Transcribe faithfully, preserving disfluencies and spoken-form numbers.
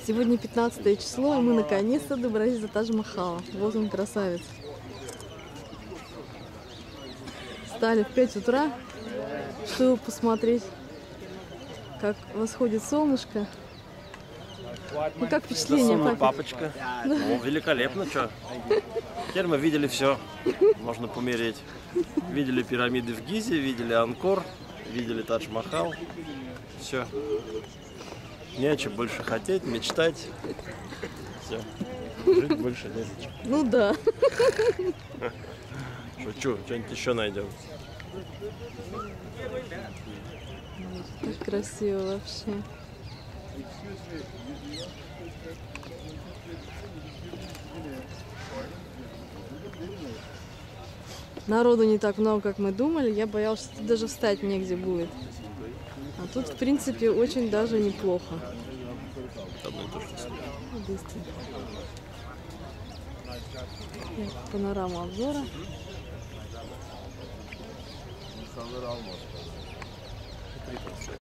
Сегодня пятнадцатое число, и мы наконец-то добрались до Тадж-Махала. Вот он, красавец. Встали в пять утра, чтобы посмотреть, как восходит солнышко. Ну, как впечатление, папа? папочка? Ну, великолепно, что. Теперь мы видели все. Можно помереть. Видели пирамиды в Гизе, видели Анкор, видели Тадж-Махал. Все. Не о чем больше хотеть, мечтать. Все. Жить больше не зачем. Ну да. Шучу, что-нибудь еще найдем. Так красиво вообще. Народу не так много, как мы думали. Я боялась, что тут даже встать негде будет. А тут, в принципе, очень даже неплохо. Быстро. Панорама обзора.